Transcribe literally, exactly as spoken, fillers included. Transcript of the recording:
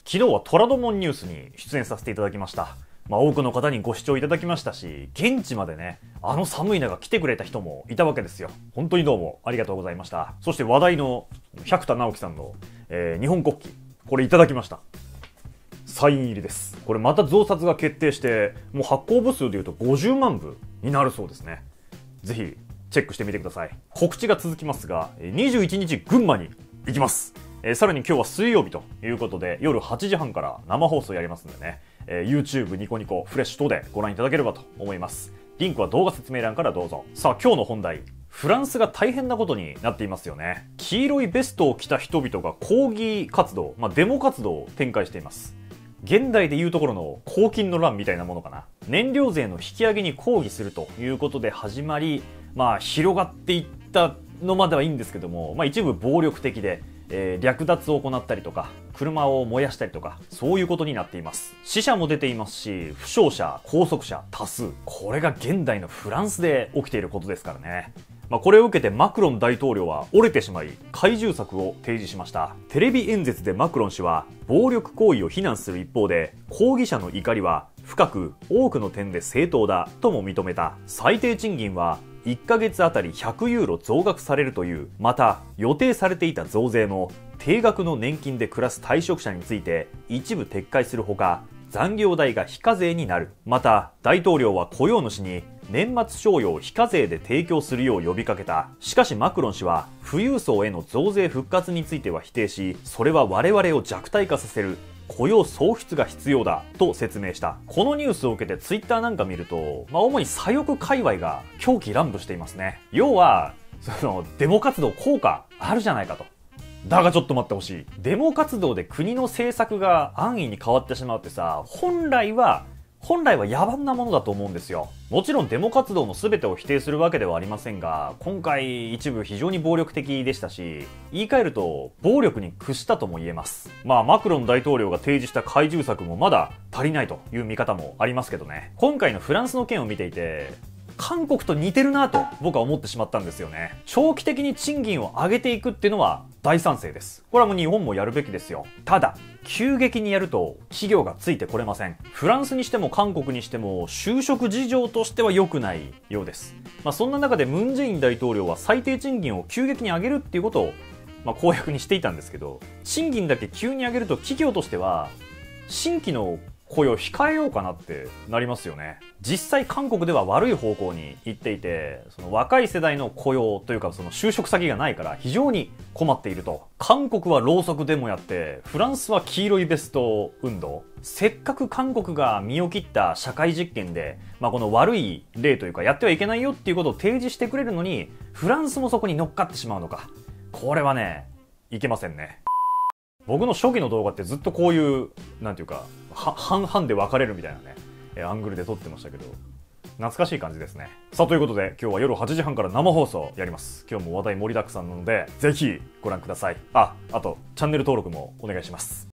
昨日は虎ノ門ニュースに出演させていただきました。まあ多くの方にご視聴いただきましたし、現地までね、あの寒い中来てくれた人もいたわけですよ。本当にどうもありがとうございました。そして話題の百田直樹さんの、えー、日本国旗、これいただきました。サイン入りです。これまた増刷が決定して、もう発行部数でいうとごじゅうまんぶになるそうですね。ぜひチェックしてみてください。告知が続きますが、にじゅういちにち群馬に行きます。えー、さらに今日は水曜日ということで、夜はちじはんから生放送やりますんでね、えー、YouTube、ニコニコ、フレッシュ等でご覧いただければと思います。リンクは動画説明欄からどうぞ。さあ今日の本題。フランスが大変なことになっていますよね。黄色いベストを着た人々が抗議活動、まあ、デモ活動を展開しています。現代でいうところの公金の乱みたいなものかな。燃料税の引き上げに抗議するということで始まり、まあ広がっていったのまではいいんですけども、まあ一部暴力的で、えー、略奪を行ったりとか、車を燃やしたりとか、そういうことになっています。死者も出ていますし、負傷者、拘束者多数。これが現代のフランスで起きていることですからね。まあこれを受けてマクロン大統領は折れてしまい、懐柔策を提示しました。テレビ演説でマクロン氏は、暴力行為を非難する一方で、抗議者の怒りは深く多くの点で正当だとも認めた。最低賃金はいっかげつあたりひゃくユーロ増額されるという。また予定されていた増税も定額の年金で暮らす退職者について一部撤回するほか、残業代が非課税になる。また大統領は雇用主に年末賞与を非課税で提供するよう呼びかけた。しかしマクロン氏は富裕層への増税復活については否定し、それは我々を弱体化させる雇用創出が必要だと説明した。このニュースを受けてツイッターなんか見ると、まあ、主に左翼界隈が狂気乱舞していますね。要はそのデモ活動効果あるじゃないかと。だがちょっと待ってほしい。デモ活動で国の政策が安易に変わってしまうってさ、本来は本来は野蛮なものだと思うんですよ。もちろんデモ活動の全てを否定するわけではありませんが、今回一部非常に暴力的でしたし、言い換えると暴力に屈したとも言えます。まあマクロン大統領が提示した懐柔策もまだ足りないという見方もありますけどね。今回のフランスの件を見ていて、韓国と似てるなと僕は思ってしまったんですよね。長期的に賃金を上げていくっていうのは大賛成です。これはもう日本もやるべきですよ。ただ急激にやると企業がついてこれません。フランスにしても韓国にしても就職事情としては良くないようです。まあ、そんな中でムン・ジェイン大統領は最低賃金を急激に上げるっていうことを、まあ、公約にしていたんですけど、賃金だけ急に上げると企業としては新規の雇用を控えようかなってなりますよね。実際韓国では悪い方向に行っていて、その若い世代の雇用というかその就職先がないから非常に困っていると。韓国はろうそくデモやって、フランスは黄色いベスト運動。せっかく韓国が身を切った社会実験で、まあ、この悪い例というかやってはいけないよっていうことを提示してくれるのに、フランスもそこに乗っかってしまうのか。これはね、いけませんね。僕の初期の動画ってずっとこういう、なんていうか、半々で分かれるみたいなね、えアングルで撮ってましたけど、懐かしい感じですね。さあということで、今日は夜はちじはんから生放送やります。今日も話題盛りだくさんなので、ぜひご覧ください。あ、あと、チャンネル登録もお願いします。